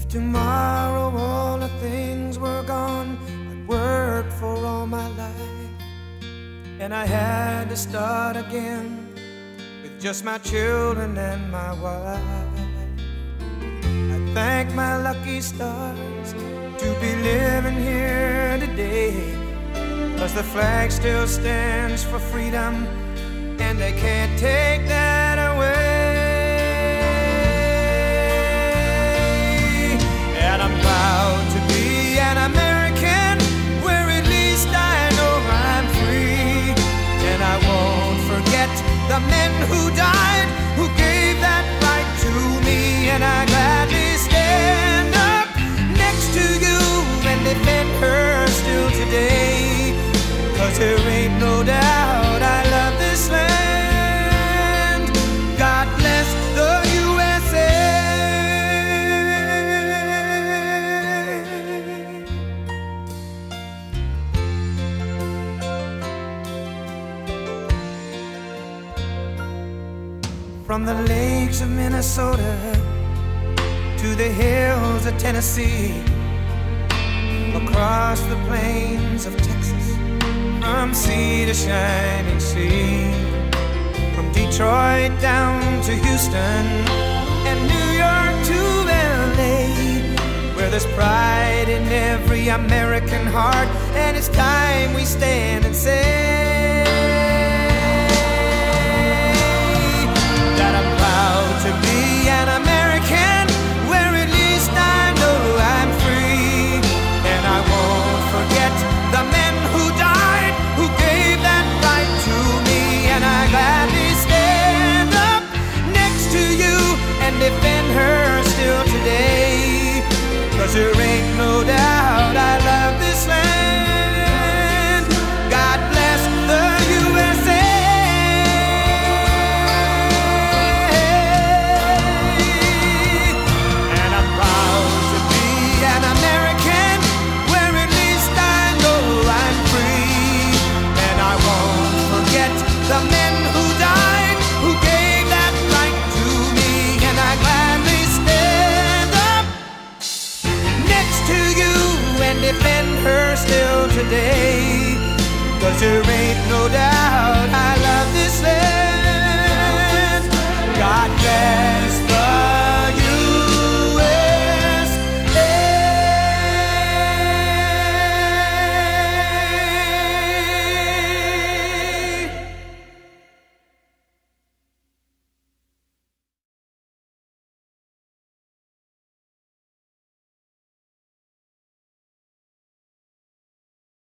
tomorrow all the things were gone I'd worked for all my life, and I had to start again with just my children and my wife. I thank my lucky stars to be living here today, 'cause the flag still stands for freedom, and they can't take that away. And I'm proud to be an American, where at least I know I'm free. And I won't forget the men who died, who gave that right to me. And I gladly stand up next to you and defend her still today, 'cause there ain't no doubt I love this land. God bless the USA. From the lakes of Minnesota to the hills of Tennessee, across the plains of Texas, from sea to shining sea, from Detroit down to Houston and New York to LA, where there's pride in every American heart, and it's time we stand and say that I'm proud to be an American, where at least I know I'm free. And I won't forget the men who died, who gave that right to me. And I gladly stand up next to you and defend her still today, 'cause there ain't no doubt I love this land. God bless the USA. And I'm proud to be an American, where at least I know I'm free. And I won't forget the men who died, who gave that right to me. And I gladly stand up next to you and defend her still today, 'cause there ain't no doubt I love this land.